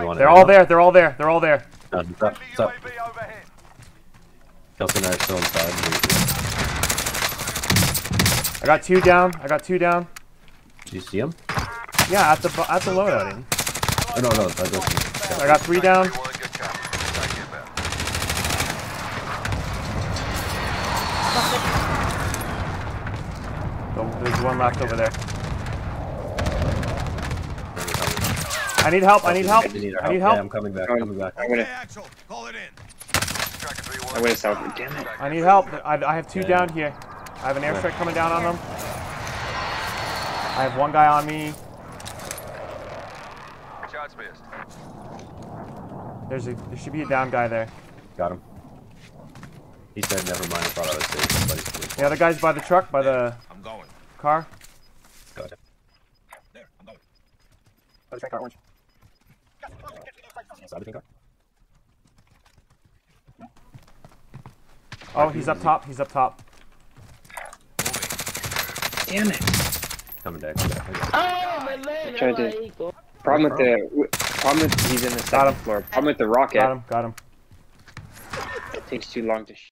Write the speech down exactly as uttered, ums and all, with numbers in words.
They're all there. They're all there. They're all there. No, it's up. It's up. Kelsey and I are still inside. I got two down. I got two down. Do you see him? Yeah, at the at the loadout. Oh no, no, that doesn't. I got three down. Oh, there's one left over there. I need help. I need help. I need help. Yeah, I'm coming back. I'm coming back. I'm gonna. I'm gonna stop. Damn it. I need help. I, I have two yeah. down here. I have an airstrike coming down on them. I have one guy on me. There's a. There should be a down guy there. Got him. He said, "Never mind. I thought I was safe." The other guy's by the truck, by the I'm going. car. Got it. There, I'm going. By the train car, orange. Oh, he's up top. He's up top. Damn it. Coming back. Coming back. I tried to. Problem with the. Problem with he's in the second floor. Problem with the rocket. Got him. Got him. It takes too long to.